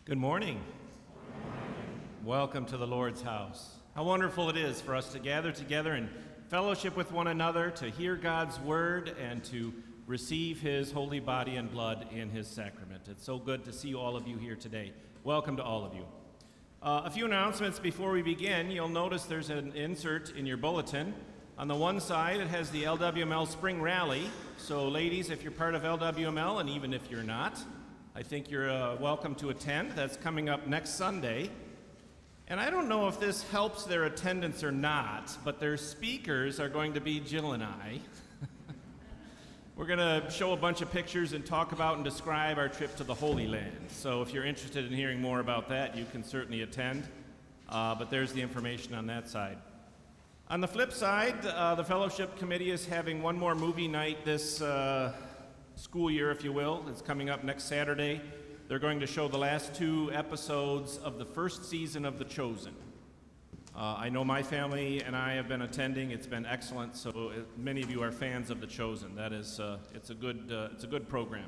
Good morning. Welcome to the Lord's house. How wonderful it is for us to gather together and fellowship with one another, to hear God's word, and to receive his holy body and blood in his sacrament. It's so good to see all of you here today. Welcome to all of you. A few announcements before we begin. You'll notice there's an insert in your bulletin. On the one side, it has the LWML Spring Rally. So ladies, if you're part of LWML, and even if you're not, I think you're welcome to attend. That's coming up next Sunday. And I don't know if this helps their attendance or not, but their speakers are going to be Jill and I. We're going to show a bunch of pictures and talk about and describe our trip to the Holy Land. So if you're interested in hearing more about that, you can certainly attend. But there's the information on that side. On the flip side, the Fellowship Committee is having one more movie night this school year, if you will. It's coming up next Saturday. They're going to show the last 2 episodes of the first season of The Chosen. I know my family and I have been attending. It's been excellent. So many of you are fans of The Chosen. That is, it's a good program.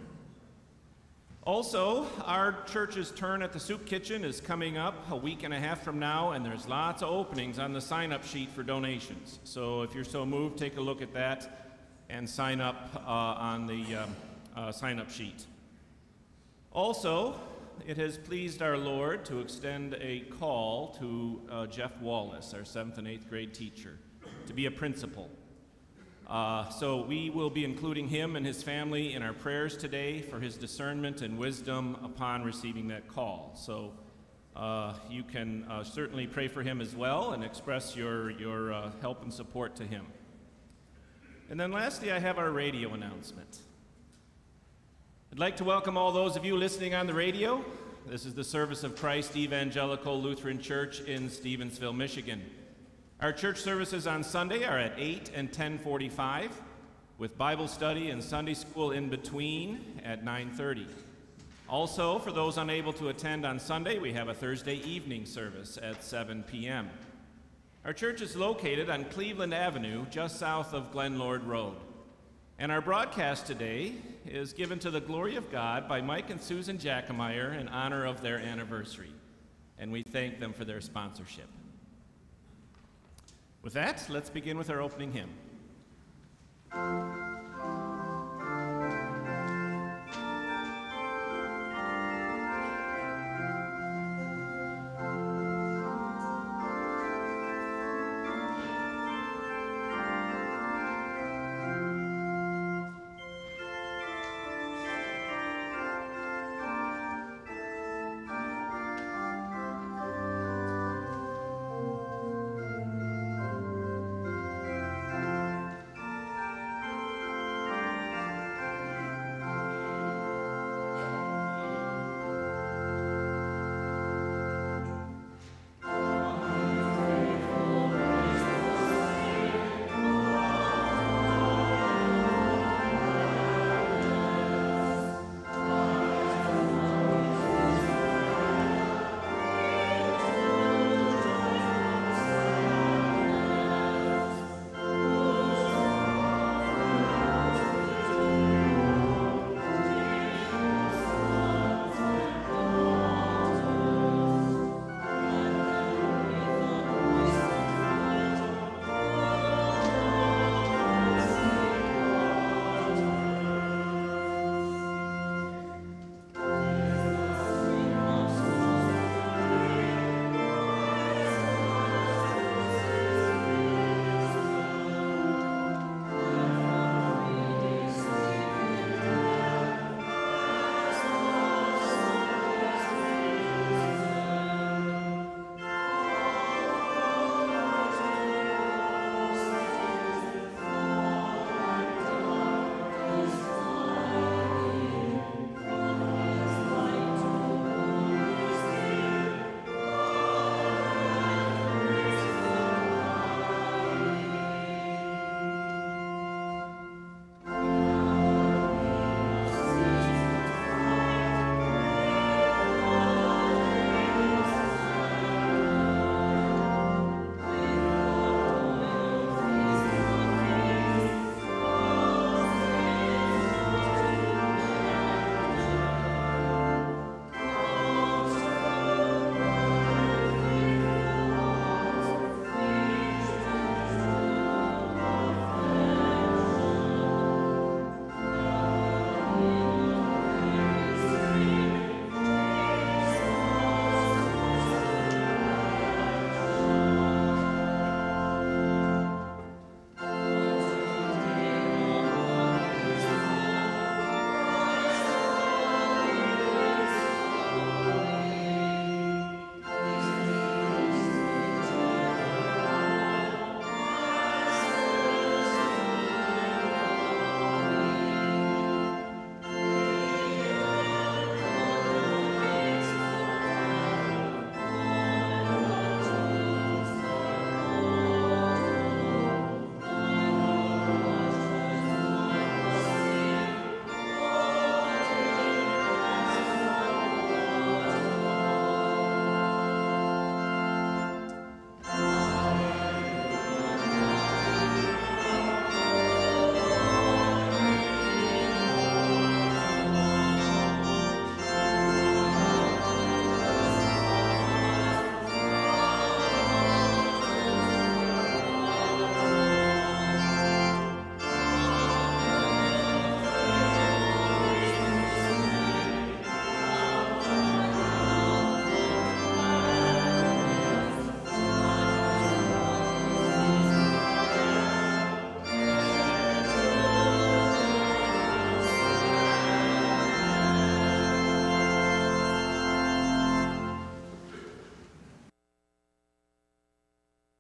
Also, our church's turn at the soup kitchen is coming up a week and a half from now, and there's lots of openings on the sign-up sheet for donations. So if you're so moved, take a look at that and sign up on the sign-up sheet. Also, it has pleased our Lord to extend a call to Jeff Wallace, our 7th and 8th grade teacher, to be a principal. So we will be including him and his family in our prayers today for his discernment and wisdom upon receiving that call. So you can certainly pray for him as well and express your help and support to him. And then lastly, I have our radio announcement. I'd like to welcome all those of you listening on the radio. This is the Service of Christ Evangelical Lutheran Church in Stevensville, Michigan. Our church services on Sunday are at 8 and 10:45, with Bible study and Sunday school in between at 9:30. Also, for those unable to attend on Sunday, we have a Thursday evening service at 7 p.m. Our church is located on Cleveland Avenue, just south of Glenlord Road. And our broadcast today is given to the glory of God by Mike and Susan Jackemeyer in honor of their anniversary. And we thank them for their sponsorship. With that, let's begin with our opening hymn.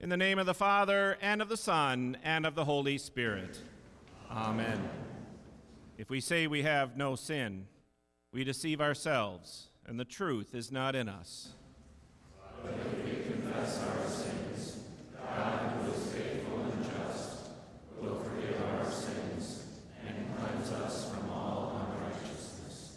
In the name of the Father, and of the Son, and of the Holy Spirit. Amen. If we say we have no sin, we deceive ourselves, and the truth is not in us. But if we confess our sins, God, who is faithful and just, will forgive our sins and cleanse us from all unrighteousness.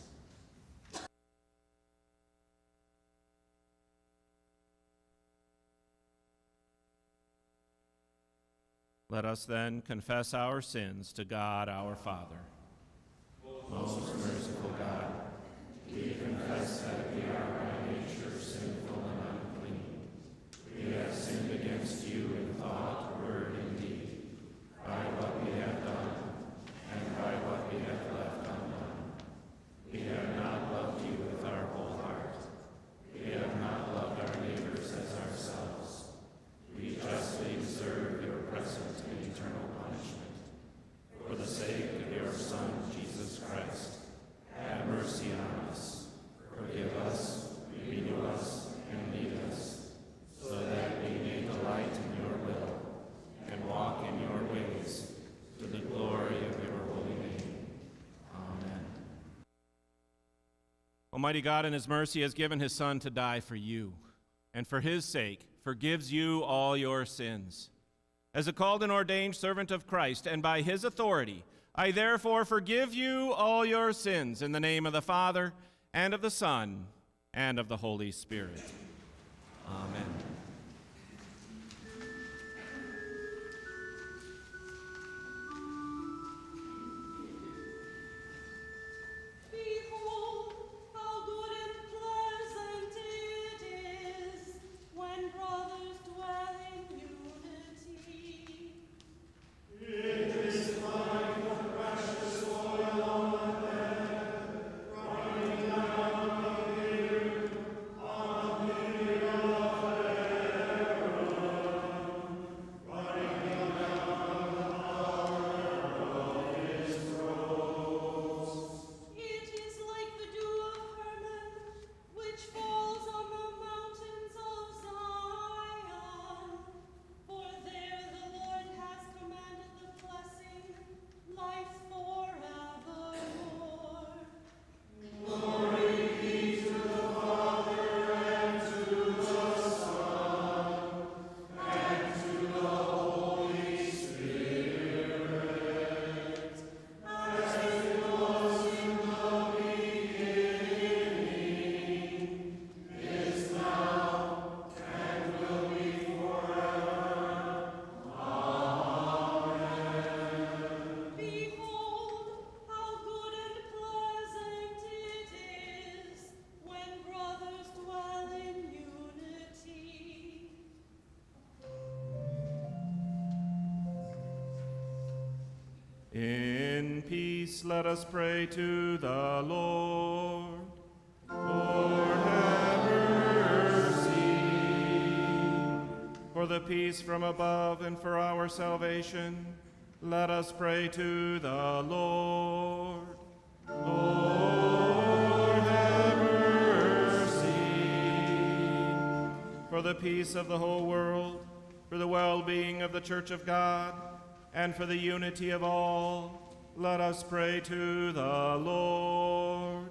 Let us then confess our sins to God our Father. Most merciful God, we confess that we are by nature sinful and unclean. We have sinned against you in thought, word, and deed, by what we have done and by what we have left undone. We have not loved you with our whole heart. We have not loved our neighbors as ourselves. We justly deserve your present and eternal punishment. For the sake of your Son, Jesus Christ, have mercy on us. Forgive us, renew us, and lead us, so that we may delight in your will and walk in your ways, to the glory of your holy name. Amen. Almighty God in his mercy has given his Son to die for you, and for his sake forgives you all your sins. As a called and ordained servant of Christ, and by his authority, I therefore forgive you all your sins in the name of the Father, and of the Son, and of the Holy Spirit. Amen. Behold, how good and pleasant it is when brothers dwell in unity. It is like the precious oil on the head, running down the beard, on the beard of Aaron, running down the power of his robes. It is like the dew of Hermon, which falls on the mountains of Zion. For there the Lord has commanded the blessing, life forevermore. Glory be to the Father, and to the Son, and to the Holy Spirit, as it was in the beginning, is now, and will be forever. Behold, how good and pleasant it is when brothers dwell in unity. In peace let us pray to the Lord. Lord, have mercy. For the peace from above and for our salvation, let us pray to the Lord. Lord, have mercy. For the peace of the whole world, for the well-being of the Church of God, and for the unity of all, let us pray to the Lord.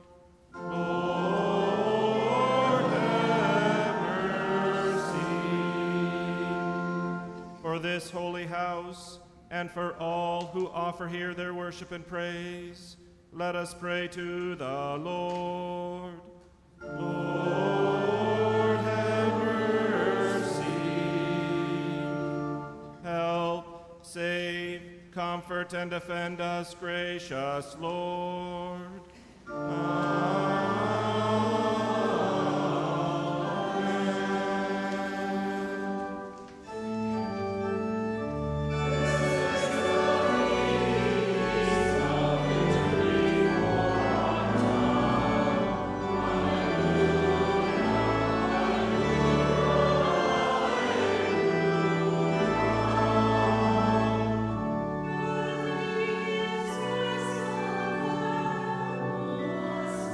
Lord, have mercy. For this holy house, and for all who offer here their worship and praise, let us pray to the Lord. Lord, have mercy. Help, save, comfort, and defend us, gracious Lord. Worthy is your Son,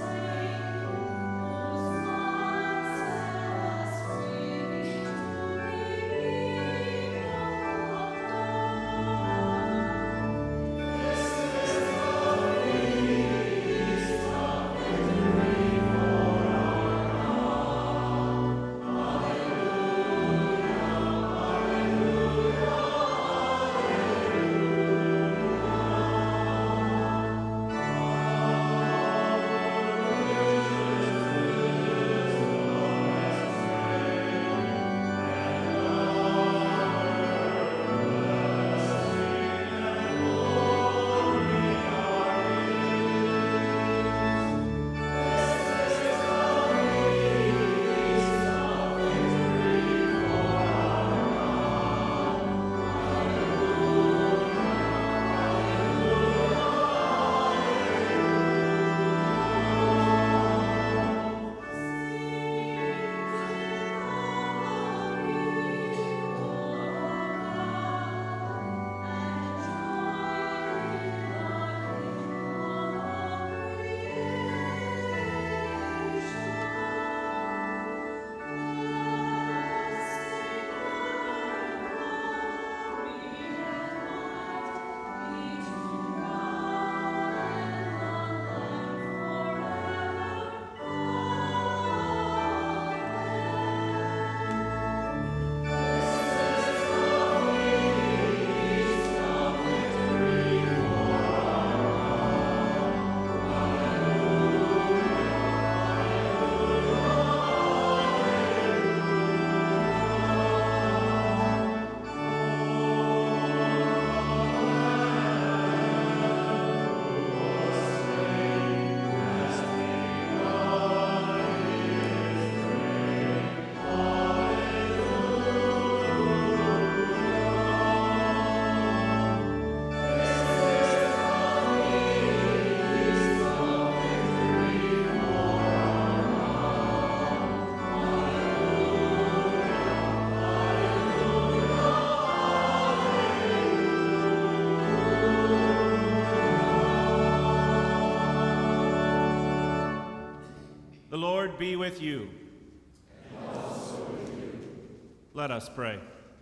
Lord be with you. And also with you. Let us pray.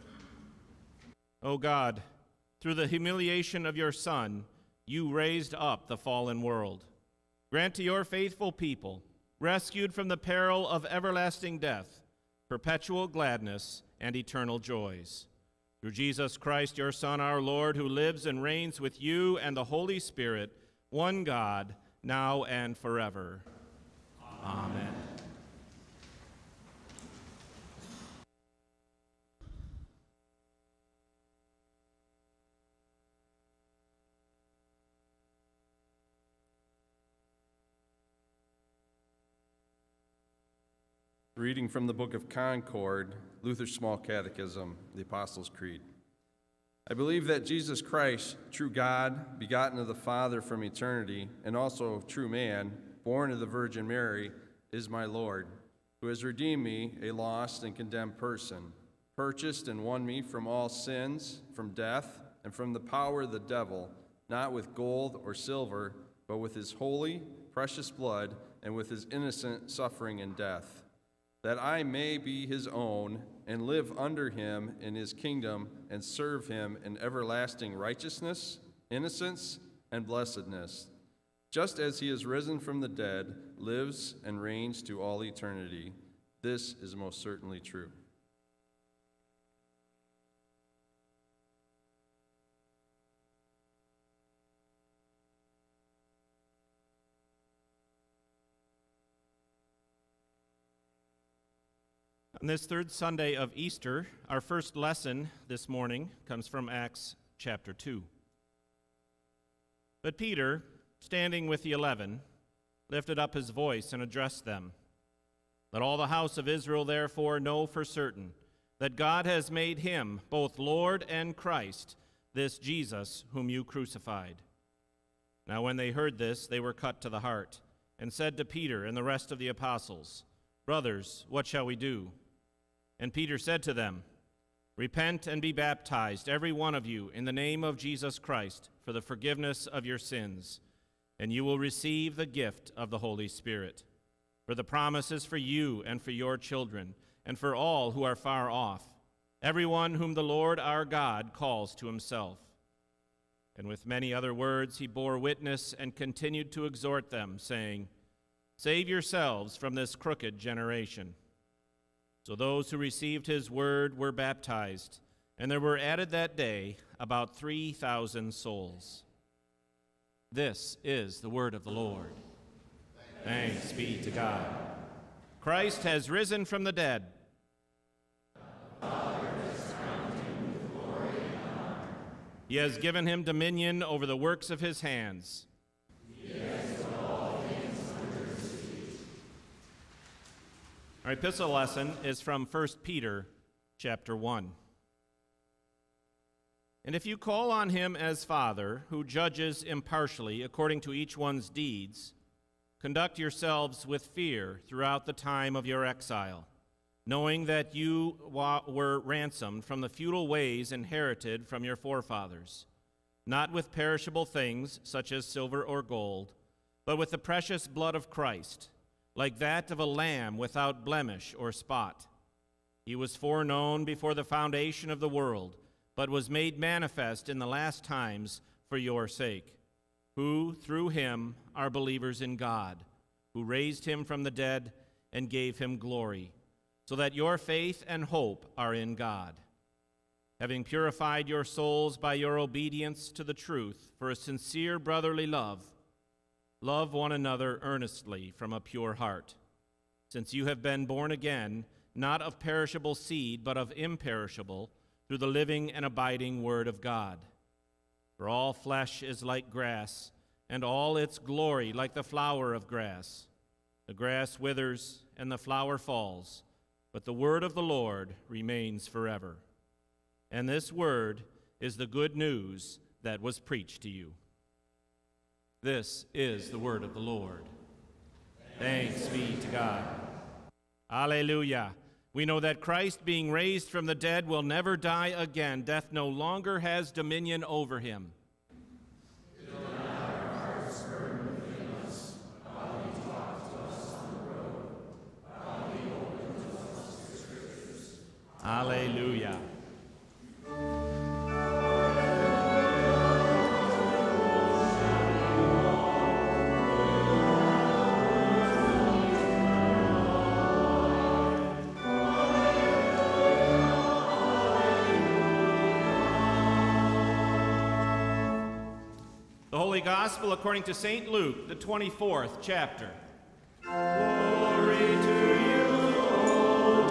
O God, through the humiliation of your Son, you raised up the fallen world. Grant to your faithful people, rescued from the peril of everlasting death, perpetual gladness and eternal joys. Through Jesus Christ, your Son, our Lord, who lives and reigns with you and the Holy Spirit, one God, now and forever. Amen. Reading from the Book of Concord, Luther's Small Catechism, the Apostles' Creed. I believe that Jesus Christ, true God, begotten of the Father from eternity, and also true man, born of the Virgin Mary, is my Lord, who has redeemed me, a lost and condemned person, purchased and won me from all sins, from death, and from the power of the devil, not with gold or silver, but with his holy, precious blood, and with his innocent suffering and death, that I may be his own and live under him in his kingdom and serve him in everlasting righteousness, innocence, and blessedness, just as he is risen from the dead, lives and reigns to all eternity. This is most certainly true. On this third Sunday of Easter, our first lesson this morning comes from Acts chapter 2. But Peter, standing with the 11, lifted up his voice and addressed them. Let all the house of Israel therefore know for certain that God has made him both Lord and Christ, this Jesus whom you crucified. Now when they heard this, they were cut to the heart, and said to Peter and the rest of the apostles, Brothers, what shall we do? And Peter said to them, Repent and be baptized, every one of you, in the name of Jesus Christ, for the forgiveness of your sins, and you will receive the gift of the Holy Spirit. For the promise is for you and for your children, and for all who are far off, everyone whom the Lord our God calls to himself. And with many other words he bore witness and continued to exhort them, saying, Save yourselves from this crooked generation. So those who received his word were baptized, and there were added that day about 3,000 souls. This is the word of the Lord. Thanks be to God. Christ has risen from the dead. He has given him dominion over the works of his hands. Our epistle lesson is from 1 Peter chapter 1. And if you call on him as Father, who judges impartially according to each one's deeds, conduct yourselves with fear throughout the time of your exile, knowing that you were ransomed from the futile ways inherited from your forefathers, not with perishable things such as silver or gold, but with the precious blood of Christ, like that of a lamb without blemish or spot. He was foreknown before the foundation of the world, but was made manifest in the last times for your sake, who, through him, are believers in God, who raised him from the dead and gave him glory, so that your faith and hope are in God. Having purified your souls by your obedience to the truth for a sincere brotherly love, love one another earnestly from a pure heart, since you have been born again, not of perishable seed, but of imperishable, through the living and abiding Word of God. For all flesh is like grass, and all its glory like the flower of grass. The grass withers, and the flower falls, but the word of the Lord remains forever. And this word is the good news that was preached to you. This is the word of the Lord. Thanks be to God. Alleluia. We know that Christ, being raised from the dead, will never die again. Death no longer has dominion over him. Fill not our hearts burn within us, while he talks to us on the road. Holy Gospel according to St. Luke, the 24th chapter. Glory to you, O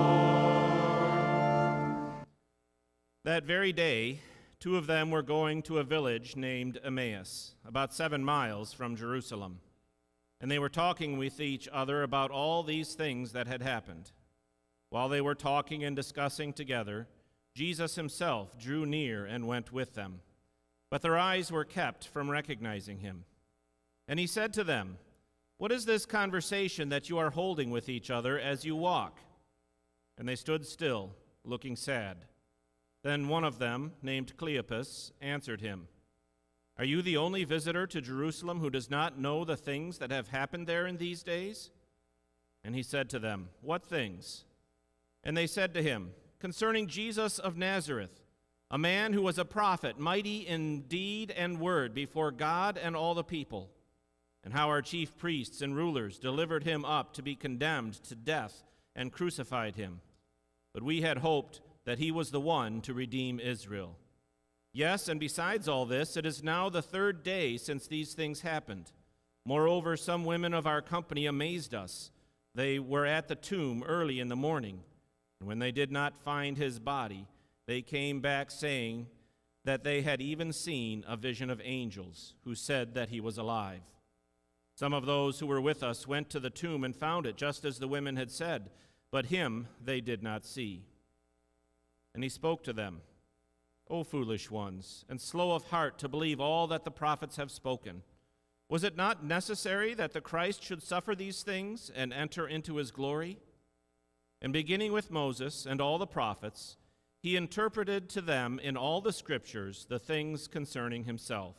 Lord. That very day, two of them were going to a village named Emmaus, about 7 miles from Jerusalem. And they were talking with each other about all these things that had happened. While they were talking and discussing together, Jesus himself drew near and went with them. But their eyes were kept from recognizing him. And he said to them, "What is this conversation that you are holding with each other as you walk?" And they stood still, looking sad. Then one of them, named Cleopas, answered him, "Are you the only visitor to Jerusalem who does not know the things that have happened there in these days?" And he said to them, "What things?" And they said to him, "Concerning Jesus of Nazareth, a man who was a prophet, mighty in deed and word before God and all the people, and how our chief priests and rulers delivered him up to be condemned to death and crucified him. But we had hoped that he was the one to redeem Israel. Yes, and besides all this, it is now the 3rd day since these things happened. Moreover, some women of our company amazed us. They were at the tomb early in the morning, and when they did not find his body, they came back saying that they had even seen a vision of angels who said that he was alive. Some of those who were with us went to the tomb and found it just as the women had said, but him they did not see." And he spoke to them, "O foolish ones, and slow of heart to believe all that the prophets have spoken. Was it not necessary that the Christ should suffer these things and enter into his glory?" And beginning with Moses and all the prophets, he interpreted to them in all the scriptures the things concerning himself.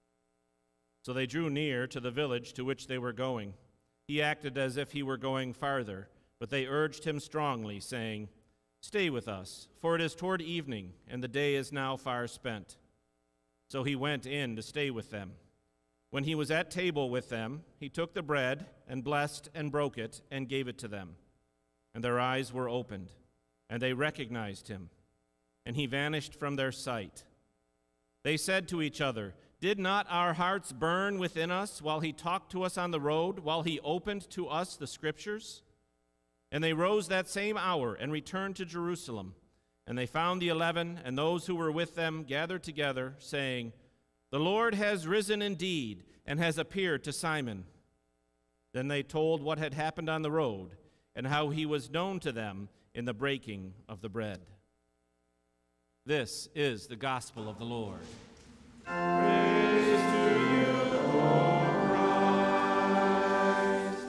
So they drew near to the village to which they were going. He acted as if he were going farther, but they urged him strongly, saying, "Stay with us, for it is toward evening, and the day is now far spent." So he went in to stay with them. When he was at table with them, he took the bread and blessed and broke it and gave it to them. And their eyes were opened, and they recognized him, and he vanished from their sight. They said to each other, "Did not our hearts burn within us while he talked to us on the road, while he opened to us the scriptures?" And they rose that same hour and returned to Jerusalem. And they found the 11 and those who were with them gathered together, saying, "The Lord has risen indeed and has appeared to Simon." Then they told what had happened on the road and how he was known to them in the breaking of the bread. This is the gospel of the Lord. Praise to you, O Christ.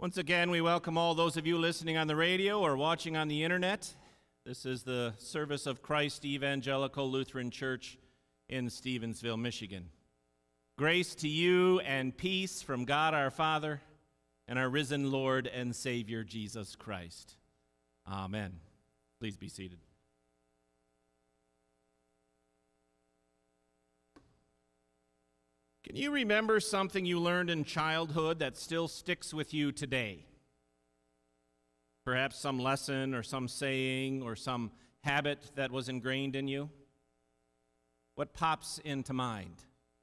Once again, we welcome all those of you listening on the radio or watching on the internet. This is the service of Christ Evangelical Lutheran Church in Stevensville, Michigan. Grace to you and peace from God our Father and our risen Lord and Savior Jesus Christ. Amen. Please be seated. Can you remember something you learned in childhood that still sticks with you today? Perhaps some lesson or some saying or some habit that was ingrained in you? What pops into mind?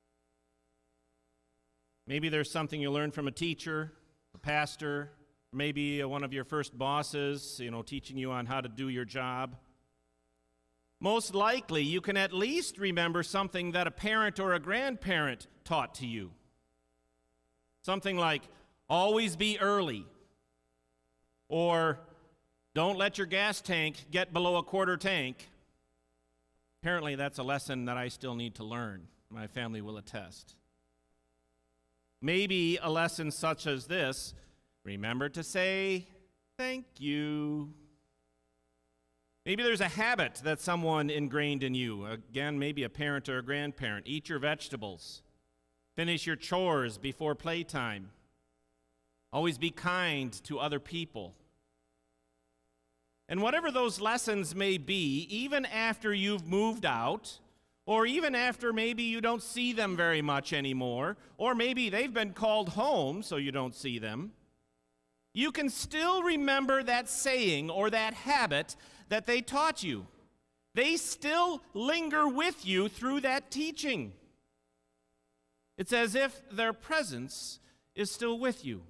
Maybe there's something you learned from a teacher, a pastor, maybe one of your first bosses, teaching you on how to do your job. Most likely, you can at least remember something that a parent or a grandparent taught to you. Something like, always be early, or don't let your gas tank get below a quarter tank. Apparently, that's a lesson that I still need to learn. My family will attest. Maybe a lesson such as this, remember to say thank you. Maybe there's a habit that someone ingrained in you. Again, maybe a parent or a grandparent. Eat your vegetables. Finish your chores before playtime. Always be kind to other people. And whatever those lessons may be, even after you've moved out, or even after maybe you don't see them very much anymore, or maybe they've been called home so you don't see them, you can still remember that saying or that habit that they taught you. They still linger with you through that teaching. It's as if their presence is still with you.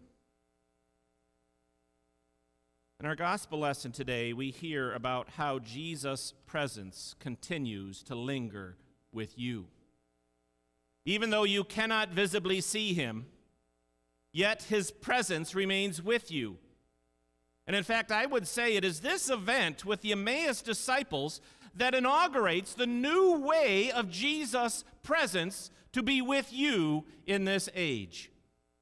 In our gospel lesson today, we hear about how Jesus' presence continues to linger with you. Even though you cannot visibly see him, yet his presence remains with you. And in fact, I would say it is this event with the Emmaus disciples that inaugurates the new way of Jesus' presence to be with you in this age.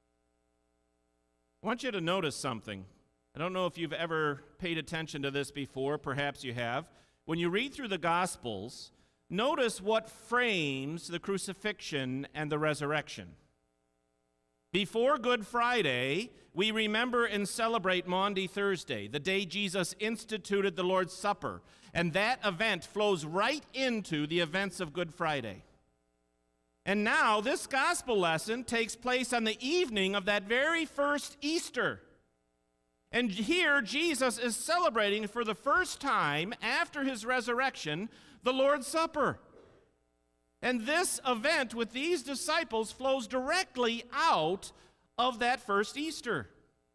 I want you to notice something. I don't know if you've ever paid attention to this before. Perhaps you have. When you read through the Gospels, notice what frames the crucifixion and the resurrection. Before Good Friday, we remember and celebrate Maundy Thursday, the day Jesus instituted the Lord's Supper, and that event flows right into the events of Good Friday. And now this gospel lesson takes place on the evening of that very first Easter. And here Jesus is celebrating for the first time after his resurrection the Lord's Supper. And this event with these disciples flows directly out of that first Easter.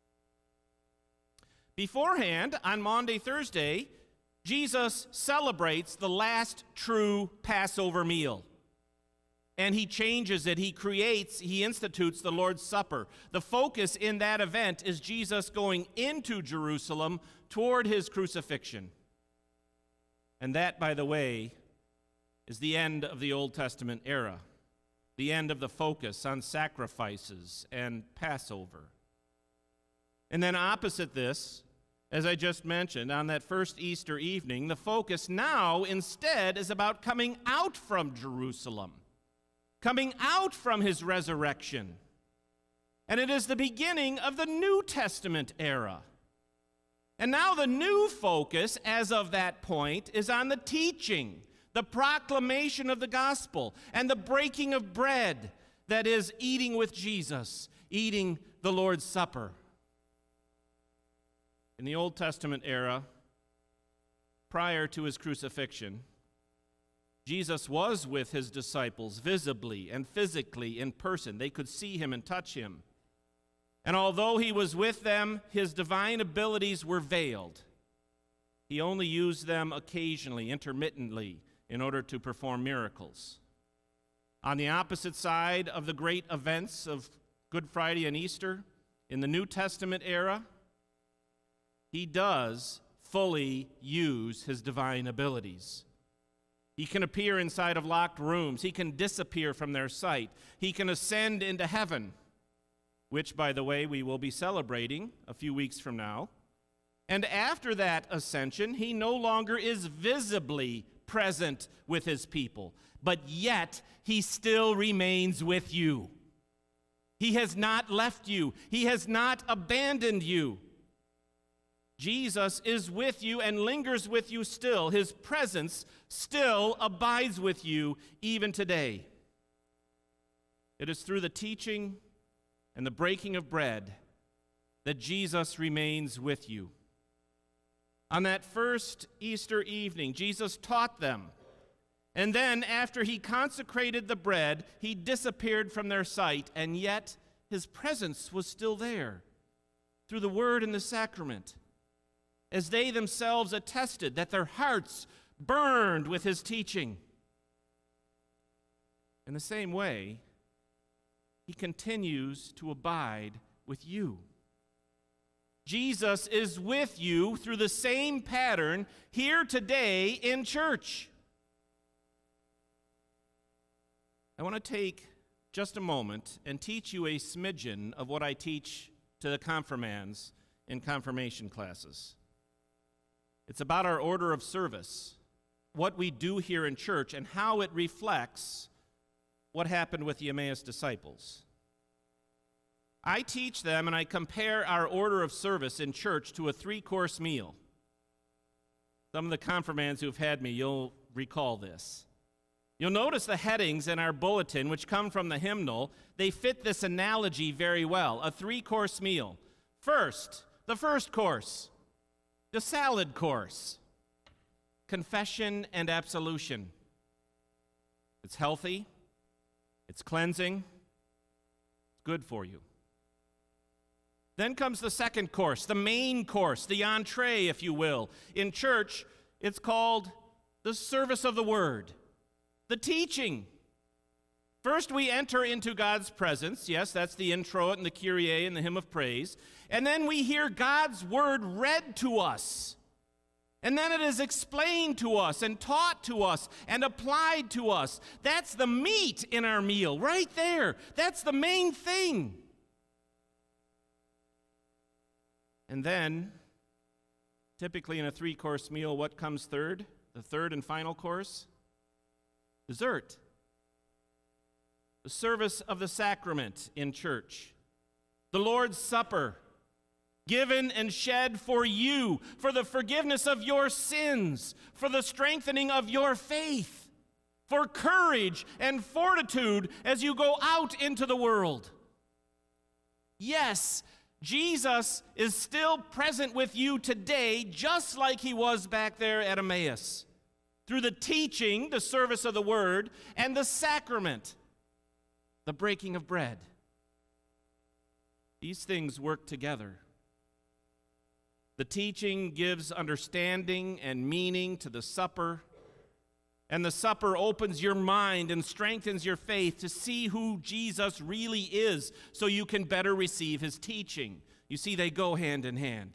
Beforehand, on Maundy Thursday, Jesus celebrates the last true Passover meal. And he changes it, he institutes the Lord's Supper. The focus in that event is Jesus going into Jerusalem toward his crucifixion. And that, by the way, is the end of the Old Testament era, the end of the focus on sacrifices and Passover. And then opposite this, as I just mentioned, on that first Easter evening, the focus now instead is about coming out from Jerusalem, coming out from his resurrection. And it is the beginning of the New Testament era. And now the new focus, as of that point, is on the teaching, the proclamation of the gospel, and the breaking of bread, that is, eating with Jesus, eating the Lord's Supper. In the Old Testament era, prior to his crucifixion, Jesus was with his disciples visibly and physically in person. They could see him and touch him. And although he was with them, his divine abilities were veiled. He only used them occasionally, intermittently, in order to perform miracles. On the opposite side of the great events of Good Friday and Easter, in the New Testament era, he does fully use his divine abilities. He can appear inside of locked rooms. He can disappear from their sight. He can ascend into heaven. which, by the way, we will be celebrating a few weeks from now. And after that ascension, he no longer is visibly present with his people, but yet he still remains with you. He has not left you. He has not abandoned you. Jesus is with you and lingers with you still. His presence still abides with you even today. It is through the teaching and the breaking of bread that Jesus remains with you. On that first Easter evening, Jesus taught them. And then, after he consecrated the bread, he disappeared from their sight, and yet his presence was still there through the word and the sacrament, as they themselves attested that their hearts burned with his teaching. In the same way, he continues to abide with you. Jesus is with you through the same pattern here today in church. I want to take just a moment and teach you a smidgen of what I teach to the confirmands in confirmation classes. It's about our order of service, what we do here in church, and how it reflects what happened with the Emmaus disciples. I teach them and I compare our order of service in church to a 3-course meal. Some of the confirmands who've had me, you'll recall this. You'll notice the headings in our bulletin, which come from the hymnal. They fit this analogy very well. A 3-course meal. First, the first course, the salad course, confession and absolution. It's healthy, it's cleansing, it's good for you. Then comes the second course, the main course, the entree, if you will. In church, it's called the service of the word, the teaching. First, we enter into God's presence. Yes, that's the introit and the Kyrie and the hymn of praise. And then we hear God's word read to us. And then it is explained to us and taught to us and applied to us. That's the meat in our meal, right there. That's the main thing. And then, typically in a 3-course meal, what comes third? The third and final course? Dessert. The service of the sacrament in church. The Lord's Supper, given and shed for you, for the forgiveness of your sins, for the strengthening of your faith, for courage and fortitude as you go out into the world. Yes, Jesus is still present with you today, just like he was back there at Emmaus, through the teaching, the service of the word, and the sacrament, the breaking of bread. These things work together. The teaching gives understanding and meaning to the supper, and the supper opens your mind and strengthens your faith to see who Jesus really is so you can better receive his teaching. You see, they go hand in hand.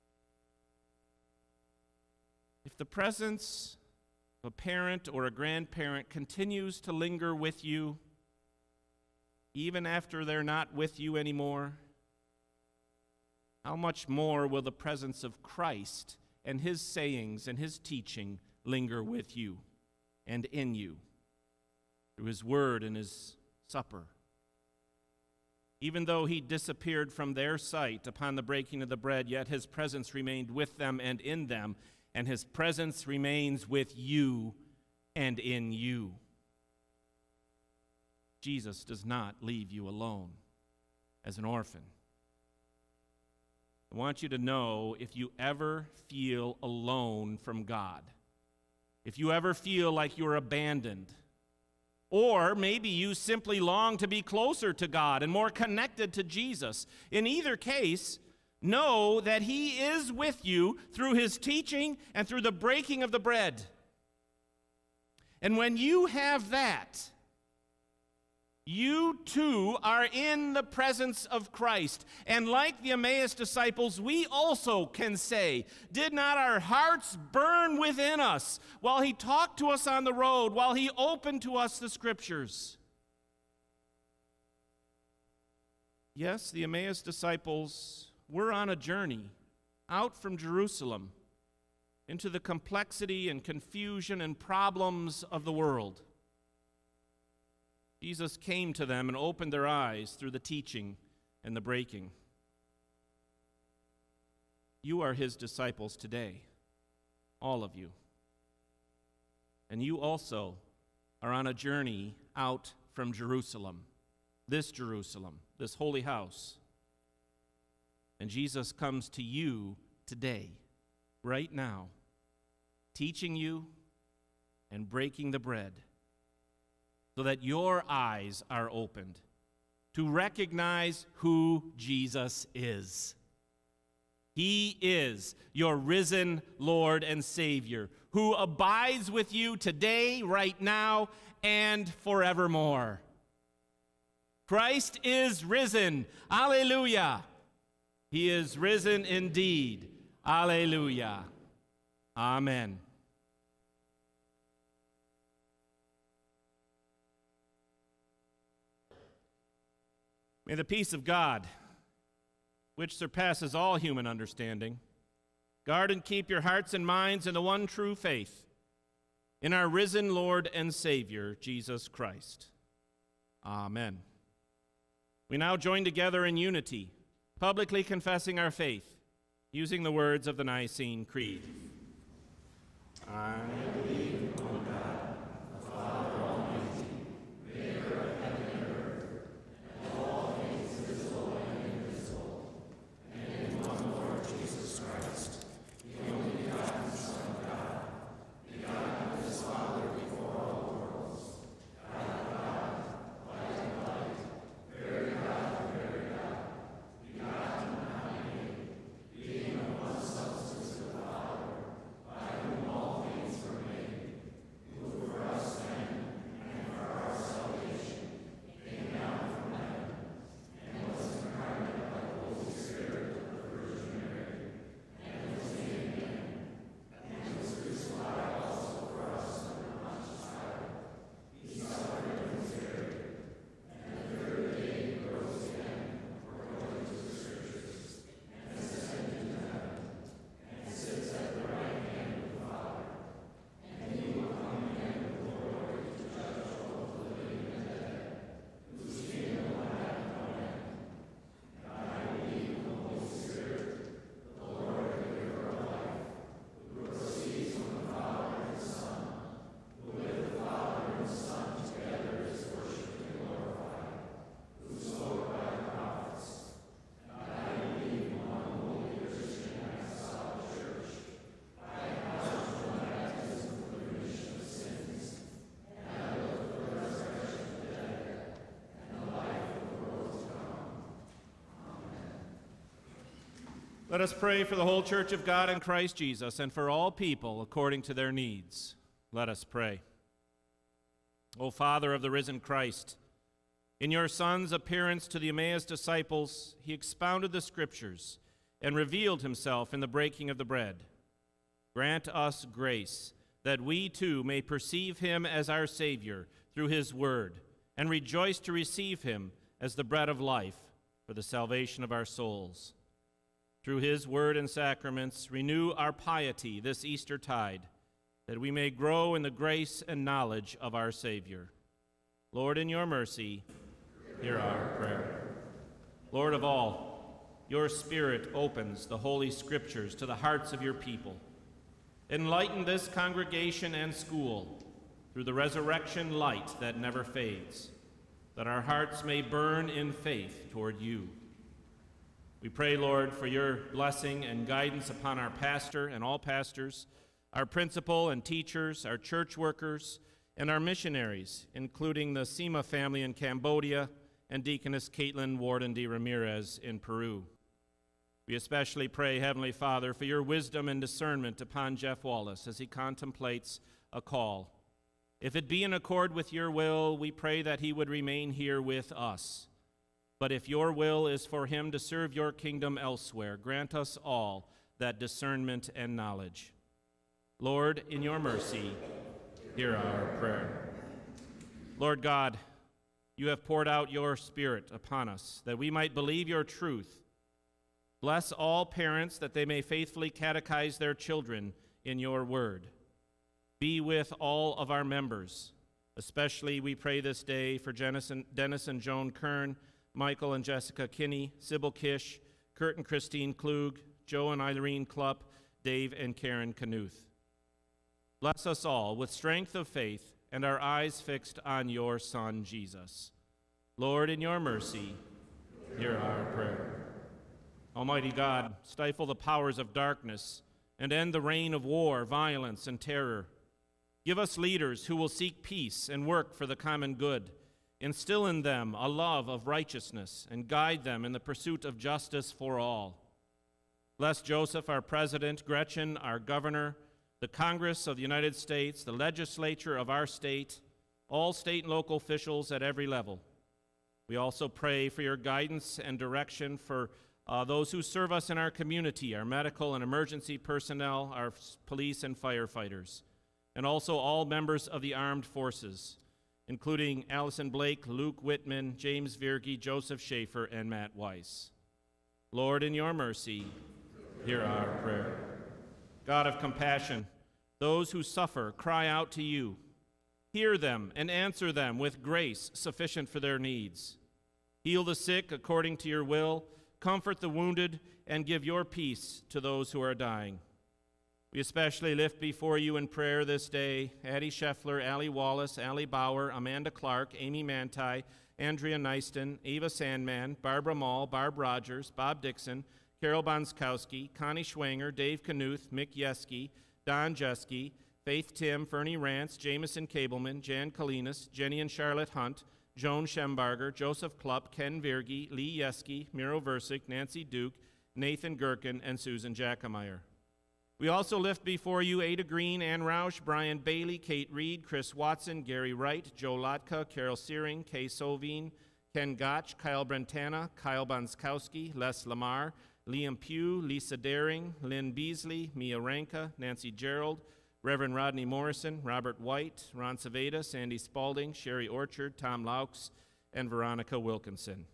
If the presence of a parent or a grandparent continues to linger with you, even after they're not with you anymore, how much more will the presence of Christ and his sayings and his teaching linger with you and in you through his word and his supper? Even though he disappeared from their sight upon the breaking of the bread, yet his presence remained with them and in them, and his presence remains with you and in you. Jesus does not leave you alone as an orphan. I want you to know, if you ever feel alone from God, if you ever feel like you're abandoned, or maybe you simply long to be closer to God and more connected to Jesus, in either case, know that he is with you through his teaching and through the breaking of the bread. And when you have that, you too are in the presence of Christ. And like the Emmaus disciples, we also can say, did not our hearts burn within us while he talked to us on the road, while he opened to us the scriptures? Yes, the Emmaus disciples were on a journey out from Jerusalem into the complexity and confusion and problems of the world. Jesus came to them and opened their eyes through the teaching and the breaking. You are his disciples today, all of you. And you also are on a journey out from Jerusalem, this holy house. And Jesus comes to you today, right now, teaching you and breaking the bread so that your eyes are opened to recognize who Jesus is. He is your risen Lord and Savior who abides with you today, right now, and forevermore. Christ is risen. Alleluia. He is risen indeed. Alleluia. Amen. May the peace of God, which surpasses all human understanding, guard and keep your hearts and minds in the one true faith, in our risen Lord and Savior, Jesus Christ. Amen. We now join together in unity, publicly confessing our faith, using the words of the Nicene Creed. I believe on God, the Father Almighty, maker of heaven and earth, and all things visible and invisible, and in one Lord Jesus Christ, the only begotten Son of God, begotten of his Father before all worlds, God of God, light of light, very God of very God, begotten and not made, being of one substance with the Father, by whom all things were made, who for us men and for our salvation came down from heaven, and was incarnate by the Holy Spirit of the Virgin Mary, and was made man, and was crucified also for us under Pontius Pilate. He suffered and was buried, and the third day he rose again, according to the Scriptures, and ascended into heaven, and sits at the right hand of the Father. And he will come again with glory to judge both the living and the dead, whose kingdom will have no end. And I believe in the Holy Spirit, the Lord and giver of life, who proceeds from the Father and the Son, who with the Father and the Son together is worshipped and glorified, who spoke by the prophets. And I believe in one holy Christian and apostolic church. I acknowledge the baptism for the remission of sins, and I look for the resurrection of the dead, and the life of the world to come. Let us pray for the whole church of God in Christ Jesus and for all people according to their needs. Let us pray. O Father of the risen Christ, in your Son's appearance to the Emmaus disciples, he expounded the Scriptures and revealed himself in the breaking of the bread. Grant us grace that we too may perceive him as our Savior through his word and rejoice to receive him as the bread of life for the salvation of our souls. Through his word and sacraments, renew our piety this Eastertide, that we may grow in the grace and knowledge of our Savior. Lord, in your mercy, hear our prayer. Lord of all, your Spirit opens the Holy Scriptures to the hearts of your people. Enlighten this congregation and school through the resurrection light that never fades, that our hearts may burn in faith toward you. We pray, Lord, for your blessing and guidance upon our pastor and all pastors, our principal and teachers, our church workers, and our missionaries, including the Sima family in Cambodia and Deaconess Caitlin Warden de Ramirez in Peru. We especially pray, Heavenly Father, for your wisdom and discernment upon Jeff Wallace as he contemplates a call. If it be in accord with your will, we pray that he would remain here with us. But if your will is for him to serve your kingdom elsewhere, grant us all that discernment and knowledge. Lord, in your mercy, hear our prayer. Lord God, you have poured out your Spirit upon us, that we might believe your truth. Bless all parents that they may faithfully catechize their children in your word. Be with all of our members. Especially we pray this day for Dennis and Joan Kern, Michael and Jessica Kinney, Sybil Kish, Kurt and Christine Klug, Joe and Irene Klupp, Dave and Karen Knuth. Bless us all with strength of faith and our eyes fixed on your Son, Jesus. Lord, in your mercy, hear our prayer. Almighty God, stifle the powers of darkness and end the reign of war, violence, and terror. Give us leaders who will seek peace and work for the common good. Instill in them a love of righteousness and guide them in the pursuit of justice for all. Bless Joseph, our president, Gretchen, our governor, the Congress of the United States, the legislature of our state, all state and local officials at every level. We also pray for your guidance and direction for those who serve us in our community, our medical and emergency personnel, our police and firefighters, and also all members of the armed forces, including Allison Blake, Luke Whitman, James Virgie, Joseph Schaefer, and Matt Weiss. Lord, in your mercy, hear our prayer. God of compassion, those who suffer cry out to you. Hear them and answer them with grace sufficient for their needs. Heal the sick according to your will, comfort the wounded, and give your peace to those who are dying. We especially lift before you in prayer this day Addie Scheffler, Allie Wallace, Allie Bauer, Amanda Clark, Amy Manti, Andrea Neiston, Eva Sandman, Barbara Mall, Barb Rogers, Bob Dixon, Carol Bonskowski, Connie Schwanger, Dave Knuth, Mick Yeske, Don Jeske, Faith Tim, Fernie Rance, Jameson Kableman, Jan Kalinas, Jenny and Charlotte Hunt, Joan Schembarger, Joseph Klupp, Ken Virgie, Lee Yeske, Miro Versick, Nancy Duke, Nathan Gherkin, and Susan Jackemeyer. We also lift before you Ada Green, Ann Roush, Brian Bailey, Kate Reed, Chris Watson, Gary Wright, Joe Lotka, Carol Searing, Kay Sovine, Ken Gotch, Kyle Brentana, Kyle Bonskowski, Les Lamar, Liam Pugh, Lisa Daring, Lynn Beasley, Mia Ranka, Nancy Gerald, Reverend Rodney Morrison, Robert White, Ron Saveda, Sandy Spalding, Sherry Orchard, Tom Laux, and Veronica Wilkinson.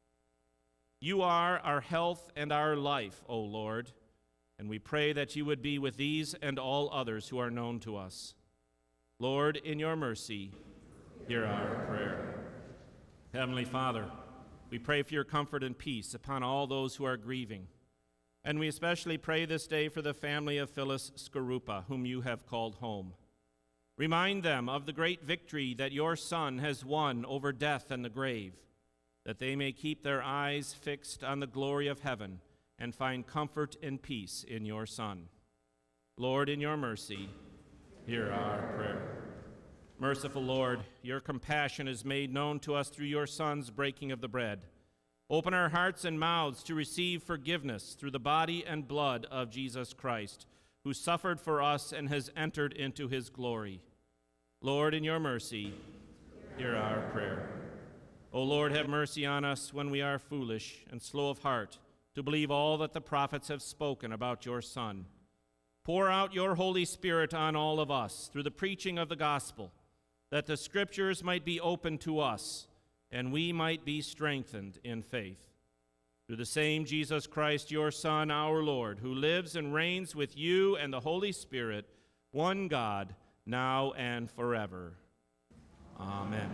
You are our health and our life, O Lord, and we pray that you would be with these and all others who are known to us. Lord, in your mercy, hear our prayer. Heavenly Father, we pray for your comfort and peace upon all those who are grieving. And we especially pray this day for the family of Phyllis Skorupa, whom you have called home. Remind them of the great victory that your Son has won over death and the grave, that they may keep their eyes fixed on the glory of heaven and find comfort and peace in your Son. Lord, in your mercy, hear our prayer. Merciful Lord, your compassion is made known to us through your Son's breaking of the bread. Open our hearts and mouths to receive forgiveness through the body and blood of Jesus Christ, who suffered for us and has entered into his glory. Lord, in your mercy, hear our prayer. O Lord, have mercy on us when we are foolish and slow of heart to believe all that the prophets have spoken about your Son. Pour out your Holy Spirit on all of us through the preaching of the gospel, that the Scriptures might be opened to us and we might be strengthened in faith. Through the same Jesus Christ, your Son, our Lord, who lives and reigns with you and the Holy Spirit, one God, now and forever. Amen.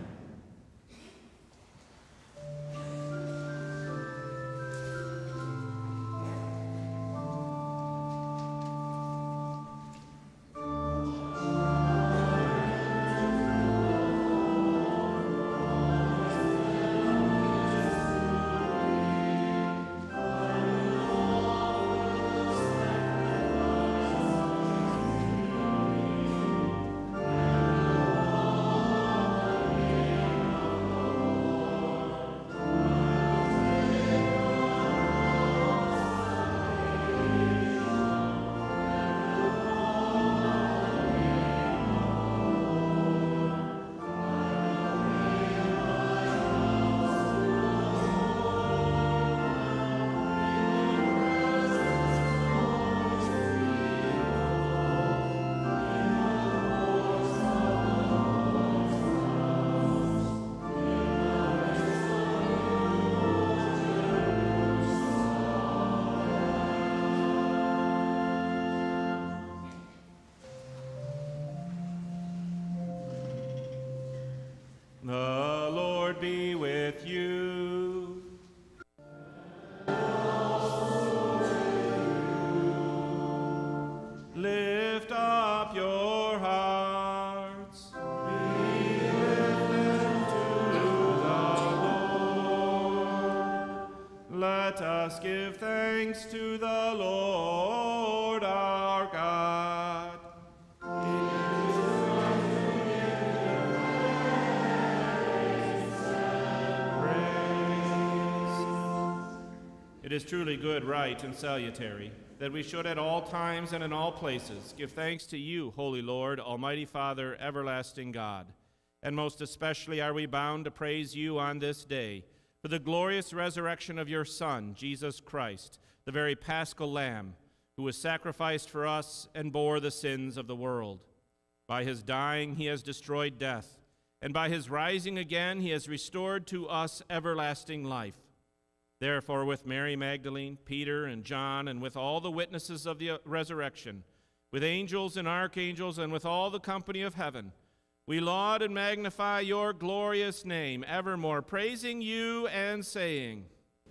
Lord be with you. Lift up your hearts. We lift them to the Lord. Let us give thanks to the Lord our God. It is truly good, right, and salutary that we should at all times and in all places give thanks to you, Holy Lord, Almighty Father, everlasting God. And most especially are we bound to praise you on this day for the glorious resurrection of your Son, Jesus Christ, the very Paschal Lamb, who was sacrificed for us and bore the sins of the world. By his dying he has destroyed death, and by his rising again he has restored to us everlasting life. Therefore, with Mary Magdalene, Peter, and John, and with all the witnesses of the resurrection, with angels and archangels, and with all the company of heaven, we laud and magnify your glorious name, evermore praising you and saying,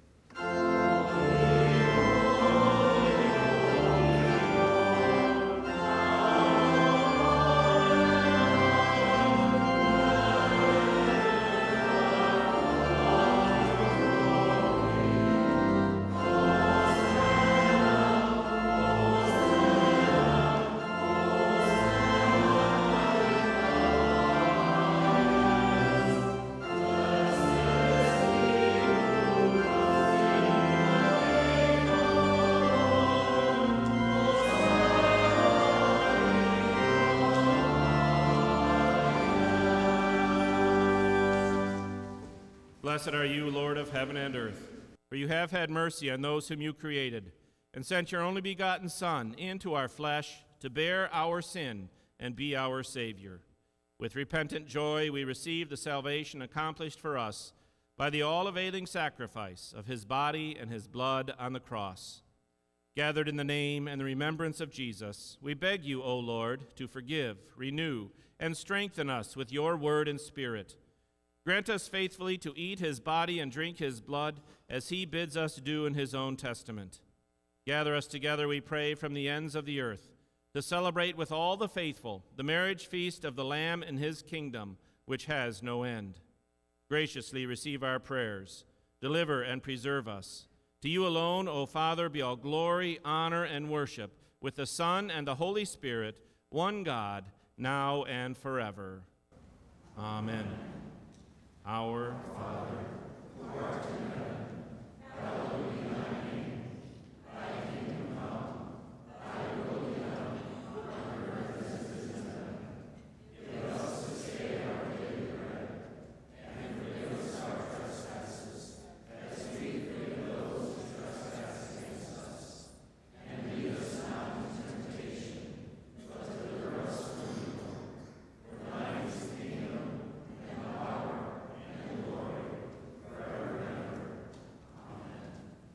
Blessed are you, Lord of heaven and earth, for you have had mercy on those whom you created, and sent your only begotten Son into our flesh to bear our sin and be our Savior. With repentant joy we receive the salvation accomplished for us by the all-availing sacrifice of his body and his blood on the cross. Gathered in the name and the remembrance of Jesus, we beg you, O Lord, to forgive, renew, and strengthen us with your word and spirit. Grant us faithfully to eat his body and drink his blood as he bids us do in his own testament. Gather us together, we pray, from the ends of the earth to celebrate with all the faithful the marriage feast of the Lamb in his kingdom, which has no end. Graciously receive our prayers. Deliver and preserve us. To you alone, O Father, be all glory, honor, and worship, with the Son and the Holy Spirit, one God, now and forever. Amen. Our Father, who art in heaven, hallowed be thy name. Thy kingdom come, thy will be done, on earth as it is in heaven. Give us this day our daily bread, and forgive us our trespasses, as we forgive those who trespass against us. And lead us not into temptation, but deliver us from evil. For thine is the kingdom, and the power, and glory, forever and ever. Amen.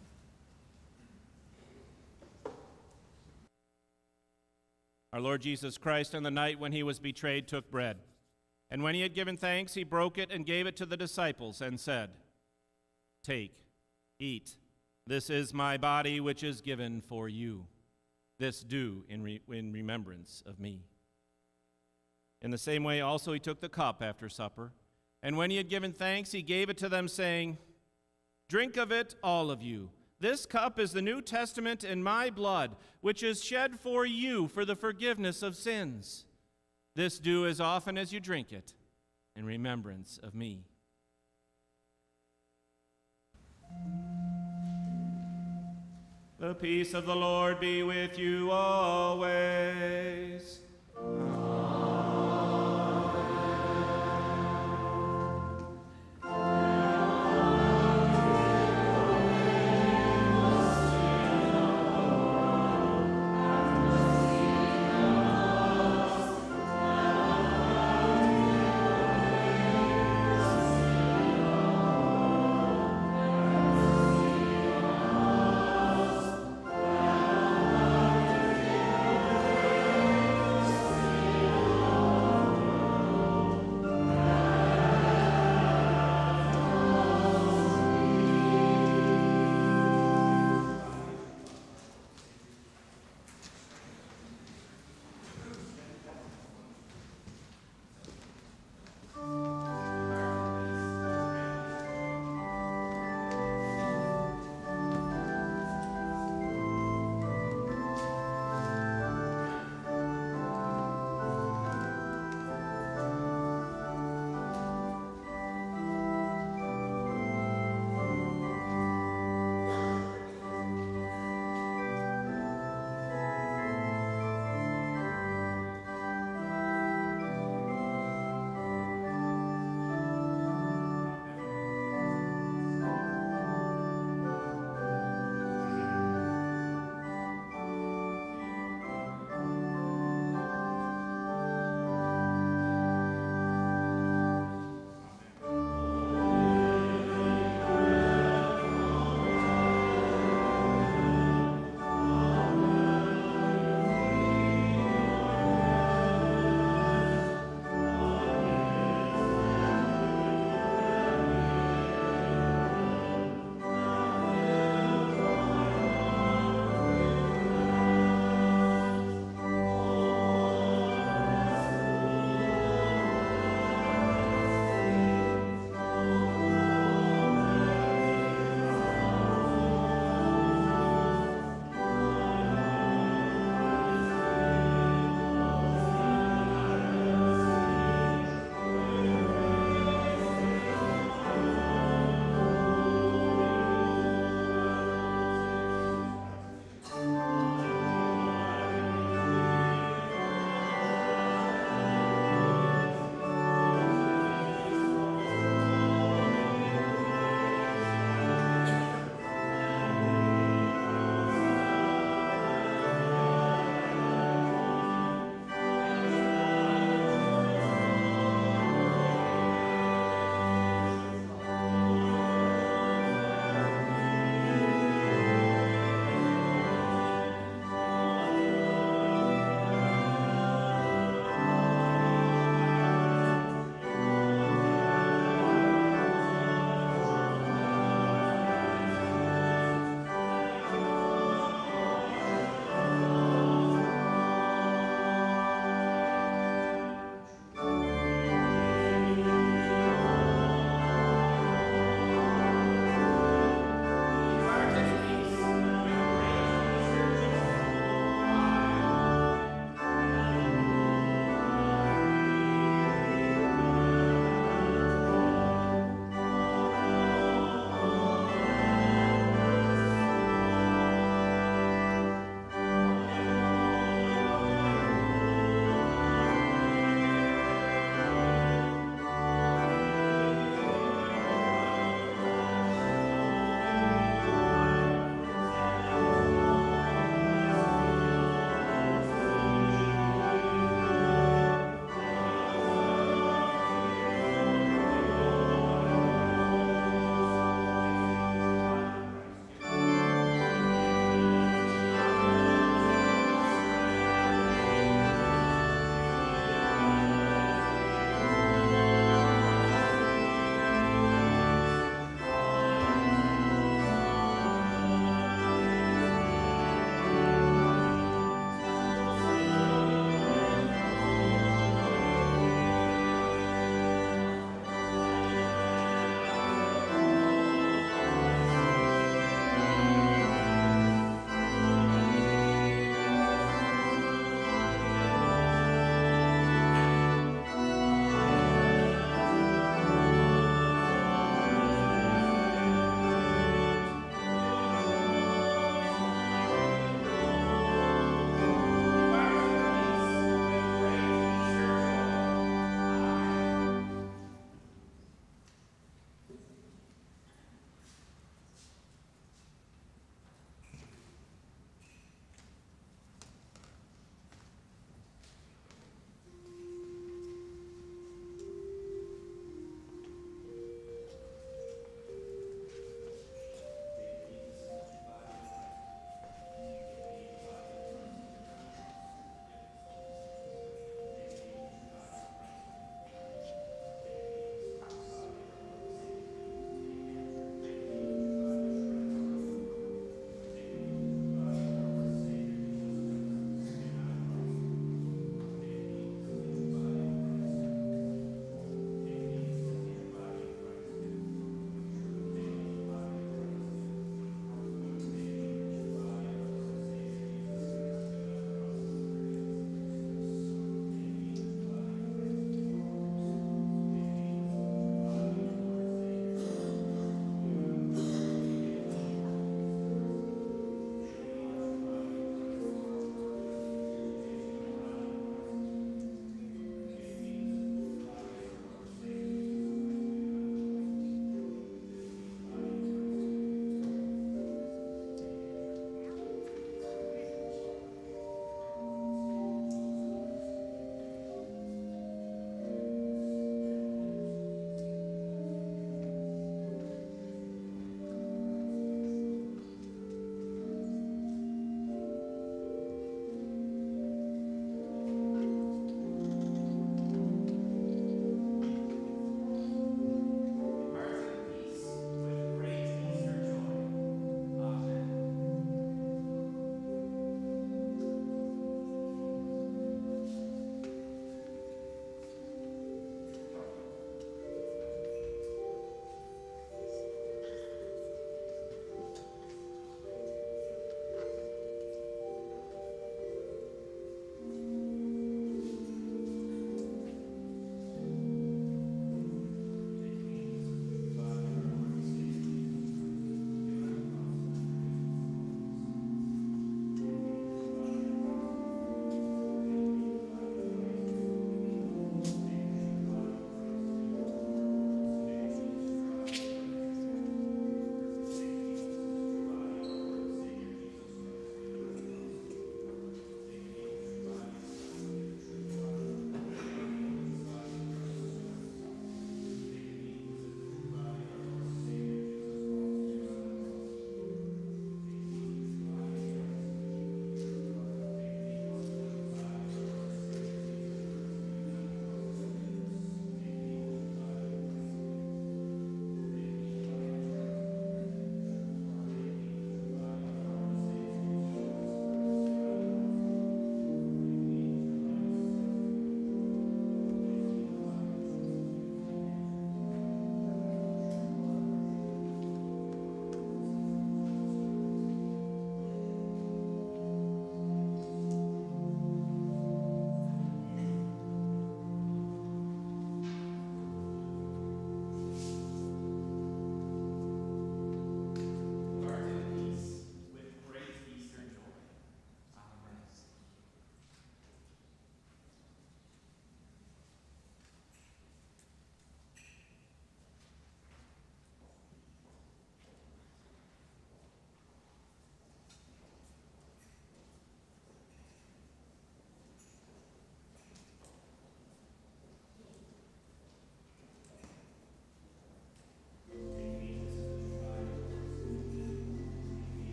Our Lord Jesus Christ, on the night when he was betrayed, took bread. And when he had given thanks, he broke it and gave it to the disciples and said, "Take, eat. This is my body, which is given for you. This do in remembrance of me." In the same way also he took the cup after supper. And when he had given thanks, he gave it to them, saying, "Drink of it, all of you. This cup is the New Testament in my blood, which is shed for you for the forgiveness of sins. This do as often as you drink it in remembrance of me." The peace of the Lord be with you always.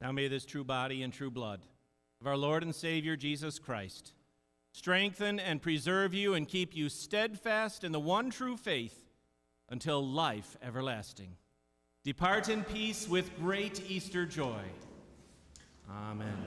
Now may this true body and true blood of our Lord and Savior Jesus Christ strengthen and preserve you and keep you steadfast in the one true faith until life everlasting. Depart in peace with great Easter joy. Amen.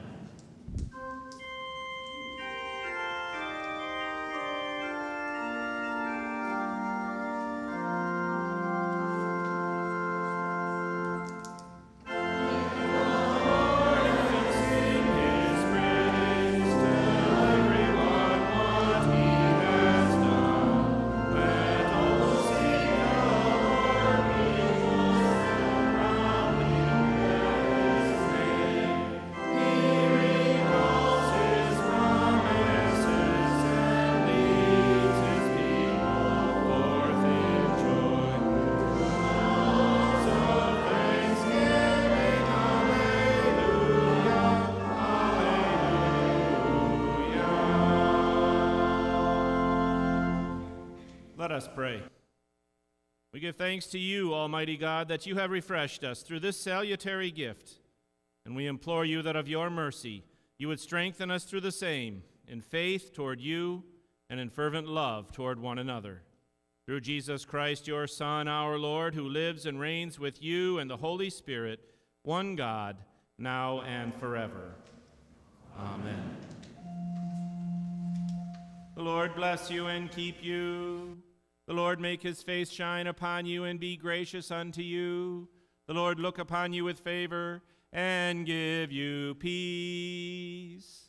Let us pray. We give thanks to you, Almighty God, that you have refreshed us through this salutary gift, and we implore you that of your mercy you would strengthen us through the same, in faith toward you and in fervent love toward one another. Through Jesus Christ, your Son, our Lord, who lives and reigns with you and the Holy Spirit, one God, now and forever. Amen. The Lord bless you and keep you. The Lord make his face shine upon you and be gracious unto you. The Lord look upon you with favor and give you peace.